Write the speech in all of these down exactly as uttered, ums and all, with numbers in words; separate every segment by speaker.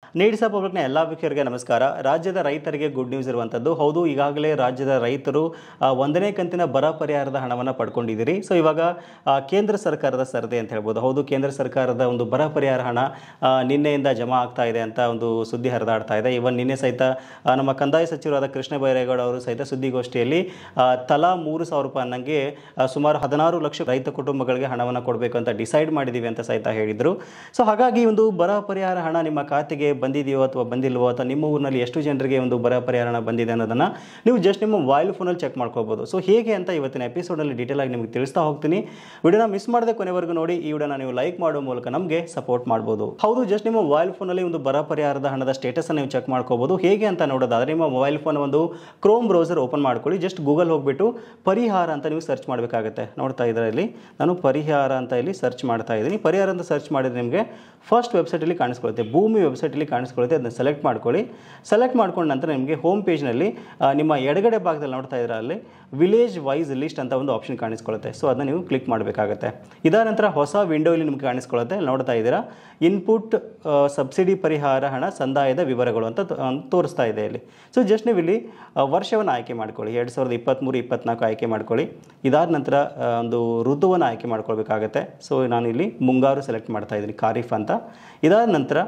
Speaker 1: Needs of ಪಬ್ಲಿಕ್ನ ಎಲ್ಲ ವೀಕ್ಷಕರಿಗೆ ನಮಸ್ಕಾರ. ರಾಜ್ಯದ ರೈತರಿಗೆ ಗುಡ್ ನ್ಯೂಸ್ ಇರುವಂಥದ್ದು. ಹೌದು, ಈಗಾಗಲೇ ರಾಜ್ಯದ ರೈತರು ಒಂದನೇ ಕಂತಿನ ಬರ ಪರಿಹಾರದ ಹಣವನ್ನು ಪಡ್ಕೊಂಡಿದ್ದೀರಿ. ಸೊ ಇವಾಗ ಕೇಂದ್ರ ಸರ್ಕಾರದ ಸರದಿ ಅಂತ ಹೇಳ್ಬೋದು. ಹೌದು, ಕೇಂದ್ರ ಸರ್ಕಾರದ ಒಂದು ಬರ ಪರಿಹಾರ ಹಣ ನಿನ್ನೆಯಿಂದ ಜಮಾ ಆಗ್ತಾ ಇದೆ ಅಂತ ಒಂದು ಸುದ್ದಿ ಹರಿದಾಡ್ತಾ ಇದೆ. ಇವನ್ ನಿನ್ನೆ ಸಹಿತ ನಮ್ಮ ಕಂದಾಯ ಸಚಿವರಾದ ಕೃಷ್ಣ ಬೈರೇಗೌಡ ಅವರು ಸಹಿತ ಸುದ್ದಿಗೋಷ್ಠಿಯಲ್ಲಿ ತಲಾ ಮೂರು ಸಾವಿರ ರೂಪಾಯಿ ಅನ್ನಂಗೆ ಸುಮಾರು ಹದಿನಾರು ಲಕ್ಷ ರೈತ ಕುಟುಂಬಗಳಿಗೆ ಹಣವನ್ನು ಕೊಡಬೇಕು ಅಂತ ಡಿಸೈಡ್ ಮಾಡಿದ್ದೀವಿ ಅಂತ ಸಹಿತ ಹೇಳಿದರು. ಸೊ ಹಾಗಾಗಿ ಒಂದು ಬರ ಪರಿಹಾರ ಹಣ ನಿಮ್ಮ ಖಾತೆಗೆ ಬಂದಿದೆಯೋ ಅಥವಾ ಬಂದಿಲ್ವೋ, ಅಥವಾ ನಿಮ್ಮ ಊರಿನಲ್ಲಿ ಎಷ್ಟು ಜನರಿಗೆ ಒಂದು ಬರ ಪರಿಹಾರ ಬಂದಿದೆ ಅನ್ನೋದನ್ನು ನೀವು ಜಸ್ಟ್ ನಿಮ್ಮ ಮೊಬೈಲ್ ಫೋನಲ್ಲಿ ಚೆಕ್ ಮಾಡ್ಕೋಬೋದು. ಸೊ ಹೇಗೆ ಅಂತ ಇವತ್ತಿನ ಎಪಿಸೋಡಲ್ಲಿ ಡೀಟೇಲ್ ಆಗಿ ನಿಮಗೆ ತಿಳಿಸ್ತಾ ಹೋಗ್ತೀನಿ. ವಿಡಿಯೋನ ಮಿಸ್ ಮಾಡದೆ ಕೊನೆವರೆಗೂ ನೋಡಿ. ಈ ವಿಡಿಯೋನ ನೀವು ಲೈಕ್ ಮಾಡೋ ಮೂಲಕ ನಮಗೆ ಸಪೋರ್ಟ್ ಮಾಡ್ಬೋದು. ಹೌದು, ಜಸ್ಟ್ ನಿಮ್ಮ ಮೊಬೈಲ್ ಫೋನಲ್ಲಿ ಒಂದು ಬರ ಪರಿಹಾರದ ಹಣದ ಸ್ಟೇಟಸ್ ನೀವು ಚೆಕ್ ಮಾಡ್ಕೋಬೋದು. ಹೇಗೆ ಅಂತ ನೋಡೋದಾದ್ರೆ ನಿಮ್ಮ ಮೊಬೈಲ್ ಫೋನ್ ಒಂದು ಕ್ರೋಮ್ ಬ್ರೌಸರ್ ಓಪನ್ ಮಾಡ್ಕೊಳ್ಳಿ. ಜಸ್ಟ್ ಗೂಗಲ್ ಹೋಗ್ಬಿಟ್ಟು ಪರಿಹಾರ ಅಂತ ನೀವು ಸರ್ಚ್ ಮಾಡಬೇಕಾಗುತ್ತೆ. ನೋಡ್ತಾ ಇದ್ದಾರೆ ಇಲ್ಲಿ ನಾನು ಪರಿಹಾರ ಅಂತ ಇಲ್ಲಿ ಸರ್ಚ್ ಮಾಡ್ತಾ ಇದ್ದೀನಿ. ಪರಿಹಾರ ಅಂತ ಸರ್ಚ್ ಮಾಡಿದ್ರೆ ನಿಮಗೆ ಫಸ್ಟ್ ವೆಬ್ಸೈಟಲ್ಲಿ ಕಾಣಿಸ್ಕೊಳ್ಳುತ್ತೆ, ಭೂಮಿ ವೆಬ್ಸೈಟಲ್ಲಿ ಕಾಣಿಸ್ಕೊಳ್ಳುತ್ತೆ. ಅದನ್ನ ಸೆಲೆಕ್ಟ್ ಮಾಡ್ಕೊಳ್ಳಿ. ಸೆಲೆಕ್ಟ್ ಮಾಡ್ಕೊಂಡ ನಂತರ ನಿಮಗೆ ಹೋಮ್ ಪೇಜ್ನಲ್ಲಿ ನಿಮ್ಮ ಎಡಗಡೆ ಭಾಗದಲ್ಲಿ ನೋಡ್ತಾ ಇದ್ರೆ ಅಲ್ಲಿ ವಿಲೇಜ್ ವೈಸ್ ಲಿಸ್ಟ್ ಅಂತ ಒಂದು ಆಪ್ಷನ್ ಕಾಣಿಸ್ಕೊಳ್ಳುತ್ತೆ. ಸೊ ಅದನ್ನ ನೀವು ಕ್ಲಿಕ್ ಮಾಡಬೇಕಾಗುತ್ತೆ. ಇದಾದ ನಂತರ ಹೊಸ ವಿಂಡೋ ಇಲ್ಲಿ ನಿಮಗೆ ಕಾಣಿಸ್ಕೊಳ್ಳುತ್ತೆ. ನೋಡ್ತಾ ಇದ್ದೀರಾ ಇನ್ಪುಟ್ ಸಬ್ಸಿಡಿ ಪರಿಹಾರ ಹಣ ಸಂದಾಯದ ವಿವರಗಳು ಅಂತ ತೋರಿಸ್ತಾ ಇದೆ ಇಲ್ಲಿ. ಸೊ ಜಸ್ಟ್ ನೀವು ಇಲ್ಲಿ ವರ್ಷವನ್ನು ಆಯ್ಕೆ ಮಾಡ್ಕೊಳ್ಳಿ. ಎರಡು ಸಾವಿರದ ಇಪ್ಪತ್ತ್ಮೂರು ಇಪ್ಪತ್ನಾಲ್ಕು ಆಯ್ಕೆ ಮಾಡ್ಕೊಳ್ಳಿ. ಇದಾದ ನಂತರ ಒಂದು ಋತುವನ್ನು ಆಯ್ಕೆ ಮಾಡ್ಕೊಳ್ಬೇಕಾಗತ್ತೆ. ಸೊ ನಾನು ಇಲ್ಲಿ ಮುಂಗಾರು ಸೆಲೆಕ್ಟ್ ಮಾಡ್ತಾ ಇದ್ದೀನಿ, ಖಾರಿಫ್ ಅಂತ. ಇದಾದ ನಂತರ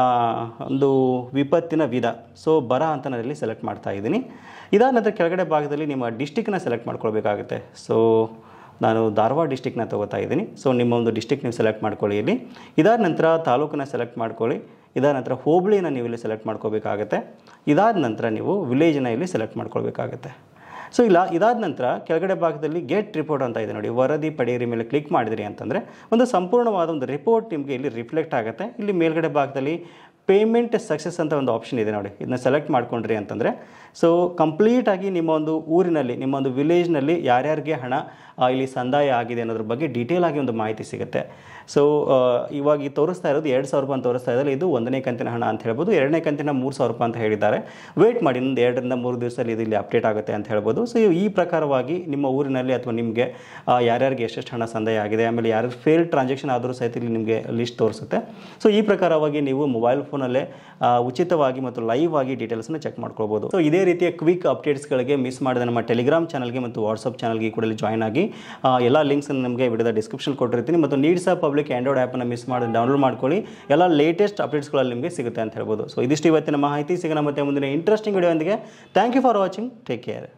Speaker 1: ಒಂದು ವಿಪತ್ತಿನ ವಿಧ, ಸೊ ಬರ ಅಂತ ನಾನು ಇಲ್ಲಿ ಸೆಲೆಕ್ಟ್ ಮಾಡ್ತಾ ಇದ್ದೀನಿ. ಇದಾದ ನಂತರ ಕೆಳಗಡೆ ಭಾಗದಲ್ಲಿ ನಿಮ್ಮ ಡಿಸ್ಟಿಕ್ನ ಸೆಲೆಕ್ಟ್ ಮಾಡ್ಕೊಳ್ಬೇಕಾಗುತ್ತೆ. ಸೊ ನಾನು ಧಾರವಾಡ ಡಿಸ್ಟಿಕ್ನ ತೊಗೋತಾ ಇದ್ದೀನಿ. ಸೊ ನಿಮ್ಮ ಒಂದು ಡಿಸ್ಟಿಕ್ ನೀವು ಸೆಲೆಕ್ಟ್ ಮಾಡ್ಕೊಳ್ಳಿ ಇಲ್ಲಿ. ಇದಾದ ನಂತರ ತಾಲೂಕನ್ನ ಸೆಲೆಕ್ಟ್ ಮಾಡ್ಕೊಳ್ಳಿ. ಇದಾದ ನಂತರ ಹೋಬಳಿನ ನೀವು ಇಲ್ಲಿ ಸೆಲೆಕ್ಟ್ ಮಾಡ್ಕೋಬೇಕಾಗತ್ತೆ. ಇದಾದ ನಂತರ ನೀವು ವಿಲೇಜ್ನ ಇಲ್ಲಿ ಸೆಲೆಕ್ಟ್ ಮಾಡ್ಕೊಳ್ಬೇಕಾಗತ್ತೆ. ಸೊ ಇಲ್ಲ ಇದಾದ ನಂತರ ಕೆಳಗಡೆ ಭಾಗದಲ್ಲಿ ಗೆಟ್ ರಿಪೋರ್ಟ್ ಅಂತ ಇದೆ ನೋಡಿ, ವರದಿ ಪಡೆಯಿರಿ ಮೇಲೆ ಕ್ಲಿಕ್ ಮಾಡಿದ್ರಿ ಅಂತಂದರೆ ಒಂದು ಸಂಪೂರ್ಣವಾದ ಒಂದು ರಿಪೋರ್ಟ್ ನಿಮಗೆ ಇಲ್ಲಿ ರಿಫ್ಲೆಕ್ಟ್ ಆಗುತ್ತೆ. ಇಲ್ಲಿ ಮೇಲ್ಗಡೆ ಭಾಗದಲ್ಲಿ ಪೇಮೆಂಟ್ ಸಕ್ಸಸ್ ಅಂತ ಒಂದು ಆಪ್ಷನ್ ಇದೆ ನೋಡಿ, ಇದನ್ನ ಸೆಲೆಕ್ಟ್ ಮಾಡ್ಕೊಂಡ್ರಿ ಅಂತಂದರೆ ಸೊ ಕಂಪ್ಲೀಟಾಗಿ ನಿಮ್ಮ ಒಂದು ಊರಿನಲ್ಲಿ ನಿಮ್ಮ ಒಂದು ವಿಲೇಜ್ನಲ್ಲಿ ಯಾರ್ಯಾರಿಗೆ ಹಣ ಇಲ್ಲಿ ಸಂದಾಯ ಆಗಿದೆ ಅನ್ನೋದ್ರ ಬಗ್ಗೆ ಡೀಟೇಲ್ ಆಗಿ ಒಂದು ಮಾಹಿತಿ ಸಿಗುತ್ತೆ. ಸೊ ಇವಾಗ ಈ ತೋರಿಸ್ತಾ ಇರೋದು ಎರಡು ಸಾವಿರ ರೂಪಾಯಿ ಅಂತ ತೋರಿಸ್ತಾ ಇದ್ದಾರೆ. ಇದು ಒಂದನೇ ಕಂತಿನ ಹಣ ಅಂತ ಹೇಳ್ಬೋದು. ಎರಡನೇ ಕಂತಿನ ಮೂರು ಸಾವಿರ ರೂಪಾಯಿ ಅಂತ ಹೇಳಿದ್ದಾರೆ. ವೇಟ್ ಮಾಡಿ, ಇನ್ನೊಂದು ಎರಡರಿಂದ ಮೂರು ದಿವಸದಲ್ಲಿ ಇದು ಇಲ್ಲಿ ಅಪ್ಡೇಟ್ ಆಗುತ್ತೆ ಅಂತ ಹೇಳ್ಬೋದು. ಸೊ ಈ ಪ್ರಕಾರವಾಗಿ ನಿಮ್ಮ ಊರಿನಲ್ಲಿ ಅಥವಾ ನಿಮಗೆ ಯಾರ್ಯಾರಿಗೆ ಎಷ್ಟೆಷ್ಟು ಹಣ ಸಂದಾಯ ಆಗಿದೆ, ಆಮೇಲೆ ಯಾರು ಫೇಲ್ ಟ್ರಾನ್ಸಾಕ್ಷನ್ ಆದರೂ ಸಹಿತ ಇಲ್ಲಿ ನಿಮಗೆ ಲಿಸ್ಟ್ ತೋರಿಸುತ್ತೆ. ಸೊ ಈ ಪ್ರಕಾರವಾಗಿ ನೀವು ಮೊಬೈಲ್ ಫೋನಲ್ಲೇ ಉಚಿತವಾಗಿ ಮತ್ತು ಲೈವ್ ಆಗಿ ಡೀಟೇಲ್ಸ್ನ ಚೆಕ್ ಮಾಡ್ಕೊಳ್ಬೋದು. ಸೊ ಇದೇ ರೀತಿಯ ಕ್ವಿಕ್ ಅಪ್ಡೇಟ್ಸ್ಗಳಿಗೆ ಮಿಸ್ ಮಾಡಿದ ನಮ್ಮ ಟೆಲಿಗ್ರಾಮ್ ಚಾನಲ್ಗೆ ಮತ್ತು ವಾಟ್ಸಪ್ ಚಾನಲ್ಗೆ ಕೂಡ ಜಾಯ್ನ್ ಆಗಿ. ಎಲ್ಲ ಲಿಂಕ್ಸನ್ನು ನಿಮಗೆ ವಿಡಿಯೋದ ಡಿಸ್ಕ್ರಿಪ್ಷನ್ ಕೊಟ್ಟಿರ್ತೀನಿ. ಮತ್ತು ನೀಡ್ಸ್ ಆಫ್ ಪಬ್ಲಿಕ್ ಆಂಡ್ರಾಯ್ಡ್ ಆ್ಯಪನ್ನು ಮಿಸ್ ಮಾಡಿ ಡೌನ್ಲೋಡ್ ಮಾಡ್ಕೊಳ್ಳಿ. ಎಲ್ಲ ಲೇಟೆಸ್ಟ್ ಅಪ್ಡೇಟ್ಸ್ಗಳಲ್ಲಿ ನಿಮಗೆ ಸಿಗುತ್ತೆ ಅಂತ ಹೇಳ್ಬೋದು. ಸೊ ಇದಿಷ್ಟು ಇವತ್ತಿನ ಮಾಹಿತಿ. ಸಿಗೋಣ ಮತ್ತೆ ಮುಂದಿನ ಇಂಟ್ರೆಸ್ಟಿಂಗ್ ವಿಡಿಯೋ ಒಂದಿಗೆ. Thank you for watching. Take care.